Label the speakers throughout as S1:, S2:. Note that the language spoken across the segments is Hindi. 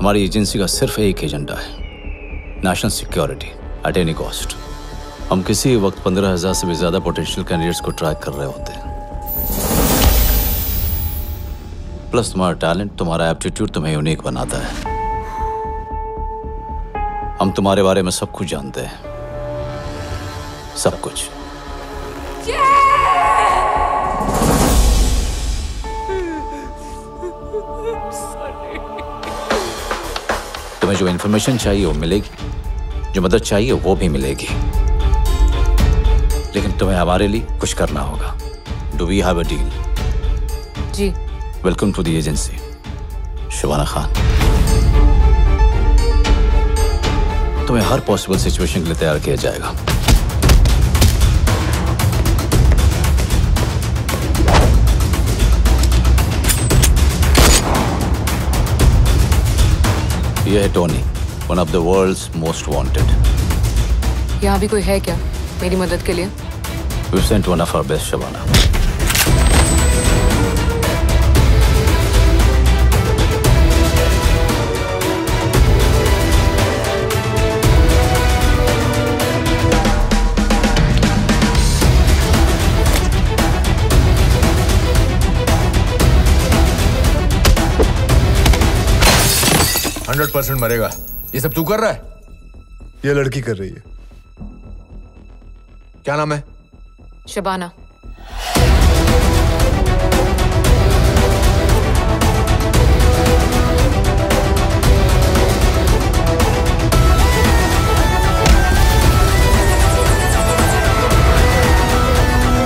S1: हमारी एजेंसी का सिर्फ एक एजेंडा है, national security at any cost. हम किसी वक्त 15,000 से भी ज्यादा पोटेंशियल कैंडिडेट्स को ट्रैक कर रहे होते हैं। प्लस तुम्हारा टैलेंट, तुम्हारा एप्टीट्यूड तुम्हें यूनिक बनाता है। हम तुम्हारे बारे में सब कुछ जानते हैं, सब कुछ। तुम्हें जो इन्फॉर्मेशन चाहिए वो मिलेगी, जो मदद चाहिए वो भी मिलेगी, लेकिन तुम्हें हमारे लिए कुछ करना होगा। Do we have a deal?
S2: जी।
S1: Welcome to the agency, Shabana Khan. तुम्हें हर पॉसिबल सिचुएशन के लिए तैयार किया जाएगा। यह है Tony, one of the world's most wanted.
S2: यहाँ भी कोई है क्या मेरी मदद के लिए?
S1: We sent one of our best, Shabana.
S3: 100% मरेगा। ये सब तू कर रहा है?
S4: ये लड़की कर रही है।
S3: क्या नाम है?
S2: शबाना।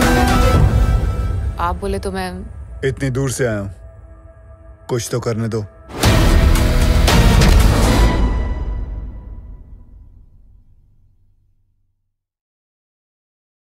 S2: आप बोले तो मैं
S4: इतनी दूर से आया हूं, कुछ तो करने दो।